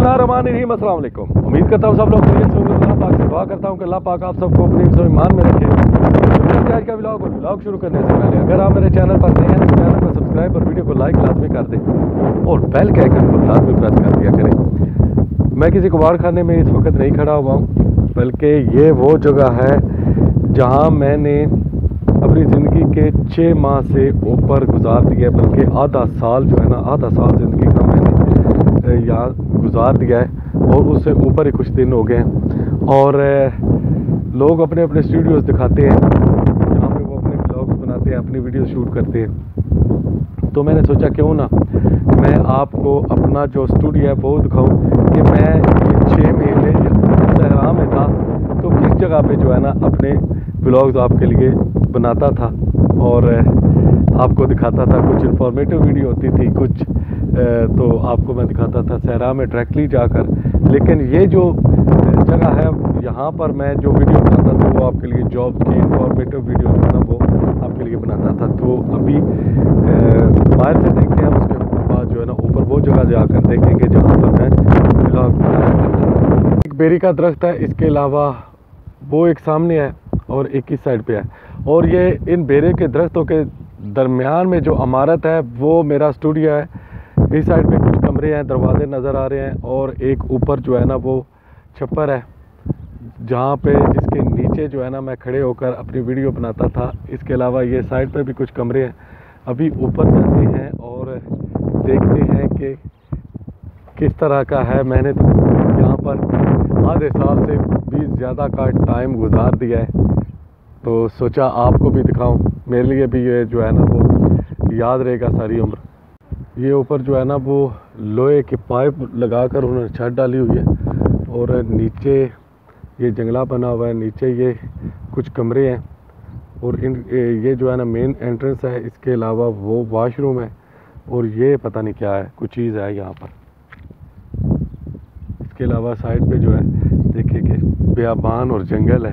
बिस्मिल्लाहिर्रहमानिर्रहीम। अस्सलाम वालेकुम। उम्मीद करता हूँ सब लोग खैरियत से होंगे। अल्लाह पाक से दुआ करता हूँ कि अल्लाह पाक आप सबको अपने हिफ्ज़ व ईमान में रखे। आज का व्लॉग शुरू करने से पहले अगर आप मेरे चैनल पर नए हैं तो चैनल को सब्सक्राइब और वीडियो को लाइक लाजमी कर दें और बेल के आइकन को लाजमी प्रेस कर दिया करें। मैं किसी कबाड़ खाने में इस वक्त नहीं खड़ा हुआ हूँ, बल्कि ये वो जगह है जहाँ मैंने अपनी ज़िंदगी के 6 माह से ऊपर गुजार दिया, बल्कि आधा साल जो है ना, आधा साल ज़िंदगी का मैंने यहाँ गुजार दिया है और उससे ऊपर ही कुछ दिन हो गए हैं। और लोग अपने अपने स्टूडियोज़ दिखाते हैं जहाँ पे वो अपने ब्लॉग्स बनाते हैं, अपनी वीडियो शूट करते हैं। तो मैंने सोचा क्यों ना मैं आपको अपना जो स्टूडियो है वो दिखाऊं कि मैं ये 6 महीने सहरा में था तो किस जगह पे जो है ना अपने ब्लॉग्स आपके लिए बनाता था और आपको दिखाता था। कुछ इन्फॉर्मेटिव वीडियो होती थी, कुछ तो आपको मैं दिखाता था सहरा में डायरेक्टली जाकर। लेकिन ये जो जगह है यहाँ पर मैं जो वीडियो बनाता था वो आपके लिए जॉब की इन्फॉर्मेटिव वीडियो जो है ना वो आपके लिए बनाता था। तो अभी बाहर से देखते हैं, उसके बाद जो है ना ऊपर वो जगह जाकर देखेंगे जहाँ पर मैं ब्लॉग बनाया करता था। एक बेरी का दरख्त है, इसके अलावा वो एक सामने है और एक इस साइड पे है। और ये इन बेरे के दरख्तों के दरमियान में जो इमारत है वो मेरा स्टूडियो है। इस साइड पे कुछ कमरे हैं, दरवाजे नज़र आ रहे हैं और एक ऊपर जो है ना वो छप्पर है जहाँ पे जिसके नीचे जो है ना मैं खड़े होकर अपनी वीडियो बनाता था। इसके अलावा ये साइड पे भी कुछ कमरे हैं। अभी ऊपर जाते हैं और देखते हैं कि किस तरह का है। मैंने तो यहाँ पर आधे साल से भी ज़्यादा का टाइम गुजार दिया है, तो सोचा आपको भी दिखाऊं। मेरे लिए भी ये जो है ना वो याद रहेगा सारी उम्र। ये ऊपर जो है ना वो लोहे की पाइप लगाकर उन्होंने छत डाली हुई है और नीचे ये जंगला बना हुआ है, नीचे ये कुछ कमरे हैं और ये जो है ना मेन एंट्रेंस है। इसके अलावा वो वॉशरूम है और ये पता नहीं क्या है, कुछ चीज़ है यहाँ पर। इसके अलावा साइड पे जो है देखिए कि बियाबान और जंगल है।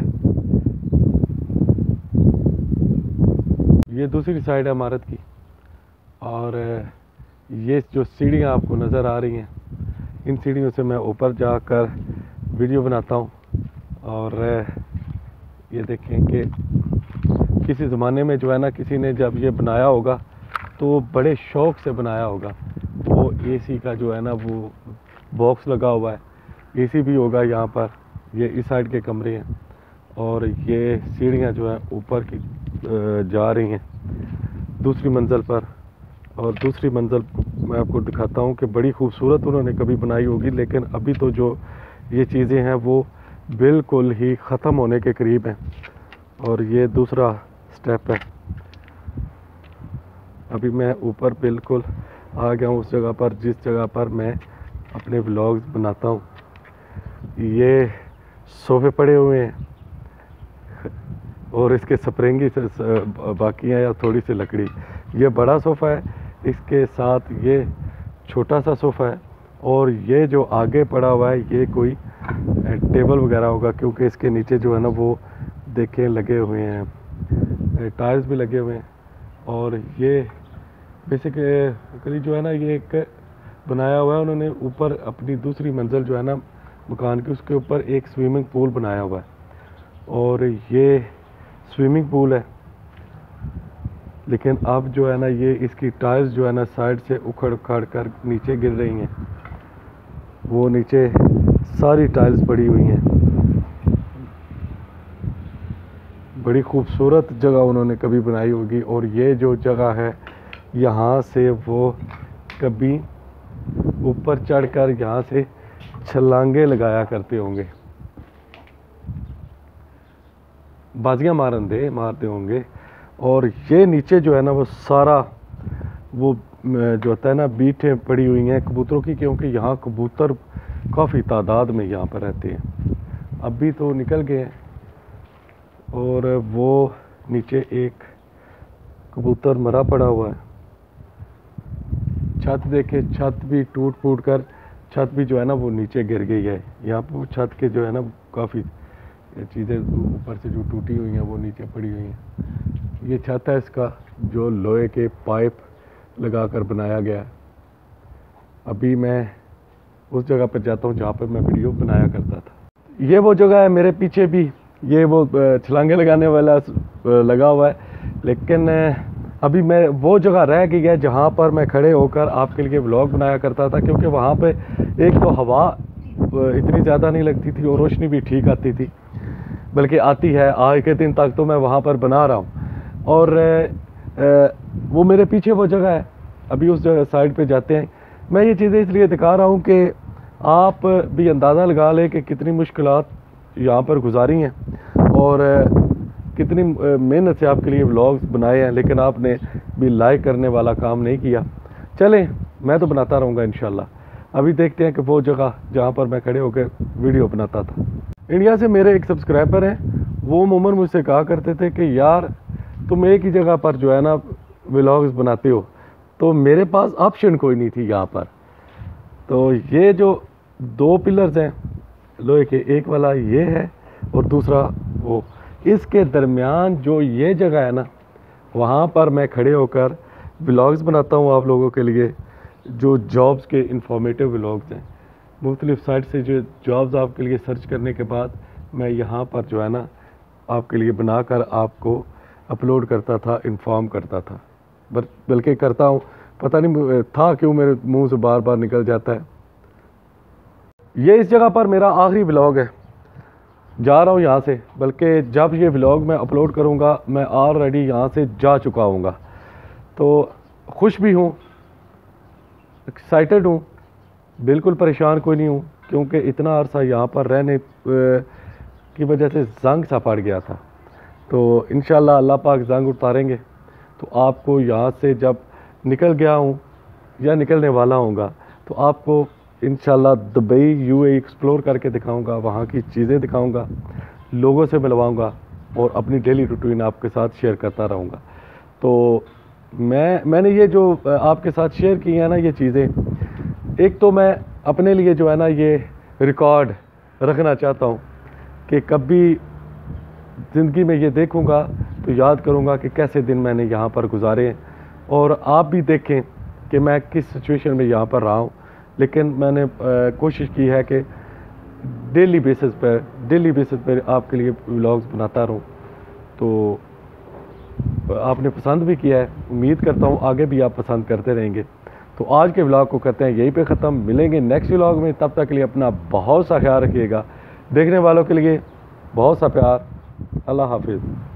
ये दूसरी साइड है इमारत की और ये जो सीढ़ियाँ आपको नज़र आ रही हैं, इन सीढ़ियों से मैं ऊपर जाकर वीडियो बनाता हूँ। और ये देखें कि किसी ज़माने में जो है ना किसी ने जब ये बनाया होगा तो बड़े शौक़ से बनाया होगा। वो एसी का जो है ना वो बॉक्स लगा हुआ है, एसी भी होगा यहाँ पर। ये इस साइड के कमरे हैं और ये सीढ़ियाँ जो है ऊपर की जा रही हैं दूसरी मंजिल पर। और दूसरी मंजिल मैं आपको दिखाता हूँ कि बड़ी खूबसूरत उन्होंने कभी बनाई होगी, लेकिन अभी तो जो ये चीज़ें हैं वो बिल्कुल ही ख़त्म होने के करीब हैं। और ये दूसरा स्टेप है। अभी मैं ऊपर बिल्कुल आ गया हूँ उस जगह पर जिस जगह पर मैं अपने व्लॉग्स बनाता हूँ। ये सोफ़े पड़े हुए हैं और इसके स्प्रिंग बाकी हैं या थोड़ी सी लकड़ी। ये बड़ा सोफ़ा है, इसके साथ ये छोटा सा सोफ़ा है और ये जो आगे पड़ा हुआ है ये कोई टेबल वगैरह होगा, क्योंकि इसके नीचे जो है ना वो देखें लगे हुए हैं, टाइल्स भी लगे हुए हैं। और ये बेसिकली जो है ना ये एक बनाया हुआ है उन्होंने ऊपर अपनी दूसरी मंजिल जो है ना मकान की, उसके ऊपर एक स्विमिंग पूल बनाया हुआ है। और ये स्विमिंग पूल है, लेकिन अब जो है ना ये इसकी टाइल्स जो है ना साइड से उखड़ उखाड़ कर नीचे गिर रही हैं। वो नीचे सारी टाइल्स पड़ी हुई हैं। बड़ी खूबसूरत जगह उन्होंने कभी बनाई होगी। और ये जो जगह है यहाँ से वो कभी ऊपर चढ़कर यहाँ से छलांगे लगाया करते होंगे, बाजियाँ मारते होंगे। और ये नीचे जो है ना वो सारा वो जो होता है ना बीटें पड़ी हुई हैं कबूतरों की, क्योंकि यहाँ कबूतर काफ़ी तादाद में यहाँ पर रहते हैं। अभी तो निकल गए हैं। और वो नीचे एक कबूतर मरा पड़ा हुआ है। छत देखे, छत भी टूट फूट कर छत भी जो है ना वो नीचे गिर गई है। यहाँ पर छत के जो है ना काफ़ी चीज़ें ऊपर से जो टूटी हुई हैं वो नीचे पड़ी हुई हैं। ये छत है इसका जो लोहे के पाइप लगाकर बनाया गया है। अभी मैं उस जगह पर जाता हूँ जहाँ पर मैं वीडियो बनाया करता था। ये वो जगह है मेरे पीछे भी, ये वो छलांगे लगाने वाला लगा हुआ है, लेकिन अभी मैं वो जगह रह गई है जहाँ पर मैं खड़े होकर आपके लिए व्लॉग बनाया करता था, क्योंकि वहाँ पे एक तो हवा इतनी ज़्यादा नहीं लगती थी और रोशनी भी ठीक आती थी, बल्कि आती है। आज के दिन तक तो मैं वहाँ पर बना रहा हूँ। और वो मेरे पीछे वो जगह है, अभी उस जगह साइड पे जाते हैं। मैं ये चीज़ें इसलिए दिखा रहा हूँ कि आप भी अंदाज़ा लगा लें कि कितनी मुश्किलात यहाँ पर गुजारी हैं और कितनी मेहनत से आपके लिए व्लॉग्स बनाए हैं, लेकिन आपने भी लाइक करने वाला काम नहीं किया। चलें, मैं तो बनाता रहूँगा इंशाल्लाह। अभी देखते हैं कि वो जगह जहाँ पर मैं खड़े होकर वीडियो बनाता था। इंडिया से मेरे एक सब्सक्राइबर हैं, वो अमूमन मुझसे कहा करते थे कि यार तुम एक ही जगह पर जो है ना व्लॉग्स बनाते हो, तो मेरे पास ऑप्शन कोई नहीं थी यहाँ पर। तो ये जो 2 पिलर्स हैं लोहे के, एक वाला ये है और दूसरा वो, इसके दरमियान जो ये जगह है ना, वहाँ पर मैं खड़े होकर व्लॉग्स बनाता हूँ आप लोगों के लिए, जो जॉब्स के इंफॉर्मेटिव व्लॉग्स हैं। मुख्तलिफ साइट से जो जॉब्स आपके लिए सर्च करने के बाद मैं यहाँ पर जो है ना आपके लिए बनाकर आपको अपलोड करता था, इन्फॉर्म करता था, बल्कि करता हूँ, पता नहीं था क्यों मेरे मुंह से बार बार निकल जाता है। ये इस जगह पर मेरा आखिरी व्लॉग है, जा रहा हूँ यहाँ से, बल्कि जब ये व्लॉग मैं अपलोड करूँगा मैं ऑलरेडी यहाँ से जा चुका हूँगा। तो खुश भी हूँ, एक्साइटेड हूँ, बिल्कुल परेशान कोई नहीं हूँ, क्योंकि इतना अरसा यहाँ पर रहने की वजह से जंग सा पड़ गया था। तो इंशाल्लाह अल्लाह पाक जंग उतारेंगे, तो आपको यहाँ से जब निकल गया हूँ या निकलने वाला हूँगा तो आपको इंशाल्लाह दुबई यूएई एक्सप्लोर करके दिखाऊंगा, वहाँ की चीज़ें दिखाऊंगा, लोगों से मिलवाऊंगा और अपनी डेली रूटीन आपके साथ शेयर करता रहूँगा। तो मैंने ये जो आपके साथ शेयर की है ना ये चीज़ें, एक तो मैं अपने लिए जो है ना ये रिकॉर्ड रखना चाहता हूँ कि कभी ज़िंदगी में ये देखूँगा तो याद करूँगा कि कैसे दिन मैंने यहाँ पर गुजारे हैं, और आप भी देखें कि मैं किस सिचुएशन में यहाँ पर रहा हूँ। लेकिन मैंने कोशिश की है कि डेली बेसिस पर आपके लिए व्लॉग्स बनाता रहूँ। तो आपने पसंद भी किया है, उम्मीद करता हूँ आगे भी आप पसंद करते रहेंगे। तो आज के व्लॉग को करते हैं यहीं पे ख़त्म, मिलेंगे नेक्स्ट व्लॉग में। तब तक के लिए अपना बहुत सा ख्याल रखिएगा, देखने वालों के लिए बहुत सा प्यार। अल्लाह हाफिज़।